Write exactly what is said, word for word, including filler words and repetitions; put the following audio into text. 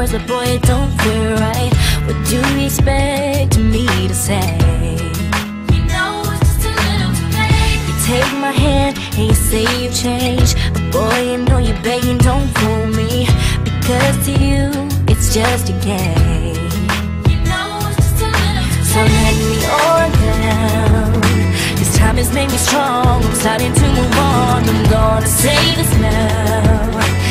words, but boy, it don't feel right. What do you expect me to say? You know it's just a little too late. You take my hand and you say you've changed, but boy, you know you're begging, don't fool me, because to you, it's just a game. You know it's just a little too late. So let me on down. This time has made me strong. I'm starting to move on. I'm gonna say this now.